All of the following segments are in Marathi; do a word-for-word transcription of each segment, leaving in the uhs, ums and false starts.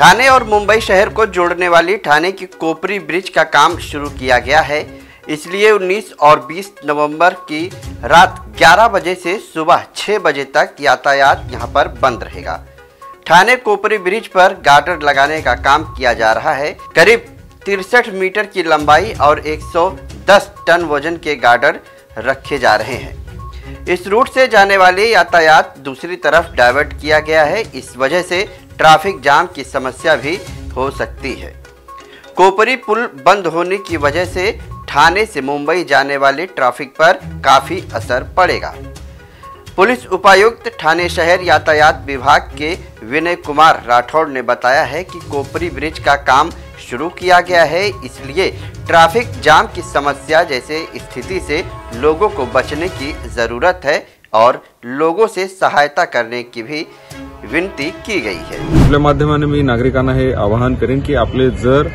ठाणे और मुंबई शहर को जोड़ने वाली ठाणे की कोपरी ब्रिज का काम शुरू किया गया है। इसलिए उन्नीस और बीस नवंबर की रात ग्यारह बजे से सुबह छह बजे तक यातायात यहां पर बंद रहेगा। ठाणे कोपरी ब्रिज पर गार्डर लगाने का काम किया जा रहा है। करीब तिरसठ मीटर की लंबाई और एक सौ दस टन वजन के गार्डर रखे जा रहे हैं। इस रूट से जाने वाले यातायात दूसरी तरफ डाइवर्ट किया गया है। इस वजह से ट्रैफिक जाम की समस्या भी हो सकती है। कोपरी पुल बंद होने की वजह से ठाणे से मुंबई जाने वाले ट्रैफिक पर काफी असर पड़ेगा। पुलिस उपायुक्त ठाणे शहर यातायात विभाग के विनय कुमार राठौड़ ने बताया है कि कोपरी ब्रिज का काम शुरू किया गया है, इसलिए ट्रैफिक जाम की समस्या जैसे स्थिति से लोगों को बचने की ज़रूरत है और लोगों से सहायता करने की भी विनंती की गई है। आपल्या माध्यमाने मी नागरिकांना हे आवाहन करेन की आपले जर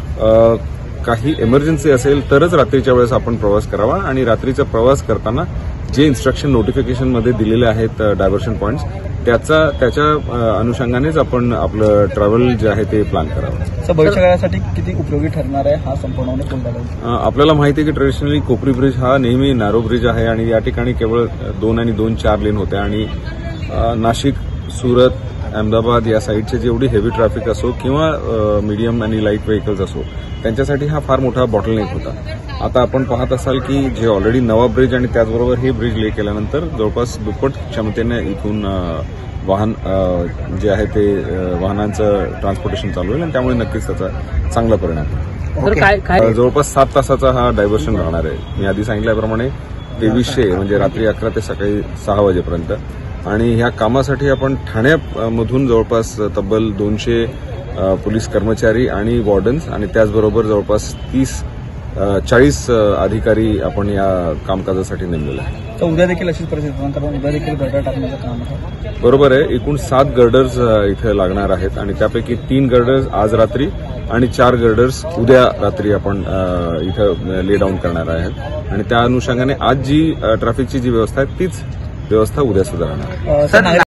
काही इमर्जन्सी असेल तरच रात्रीच्या वेळेस आपण प्रवास करावा आणि रात्रीचा प्रवास करताना जे इन्स्ट्रक्शन नोटिफिकेशन मध्ये दिलेले आहेत डायव्हर्शन पॉइंट्स त्याचा त्याच्या अनुषंगानेच आपण आपलं ट्रॅव्हल जे आहे ते प्लॅन करावं। भविष्य काळासाठी किती उपयोगी ठरणार आहे हा संपूर्ण पूल? आपल्याला माहिती आहे की ट्रेडिशनली कोपरी ब्रिज हा नेहमी नॅरो ब्रिज आहे आणि या ठिकाणी केवळ दोन आणि दोन चार लेन होते आणि नाशिक, सुरत, अहमदाबाद या साईडचे जेवढी हेवी ट्रॅफिक असो किंवा मीडियम आणि लाईट व्हेकल्स असो त्यांच्यासाठी हा फार मोठा बॉटलनेक होता। आता आपण पाहत असाल की जे ऑलरेडी नवा ब्रिज आणि त्याचबरोबर हे ब्रिज ले केल्यानंतर जवळपास दुप्पट क्षमतेने इथून वाहन जे आहे ते वाहनांचं ट्रान्सपोर्टेशन चालू होईल आणि त्यामुळे नक्कीच त्याचा चांगला परिणाम होईल। जवळपास सात तासाचा हा डायव्हर्शन राहणार आहे। मी आधी सांगितल्याप्रमाणे तेवीसशे म्हणजे रात्री अकरा ते सकाळी सहा वाजेपर्यंत आणि ह्या कामासाठी आपण ठाण्यामधून जवळपास तब्बल दोनशे पोलीस कर्मचारी आणि वॉर्डन्स आणि त्याचबरोबर जवळपास तीस चाळीस अधिकारी आपण या कामकाजासाठी नेमलेले आहेत। उद्या देखील अशीच परिस्थिती कारण उद्या देखील गर्डर टाकण्याचं काम आहे। बरोबर आहे। एकूण सात गर्डर्स इथे लागणार आहेत आणि त्यापैकी तीन गर्डर्स आज रात्री आणि चार गर्डर्स उद्या रात्री आपण इथं ले डाऊन करणार आहेत आणि त्या अनुषंगाने आज जी ट्रॅफिकची जी व्यवस्था आहे तीच व्यवस्था उद्या सुद्धा राहणार आहे।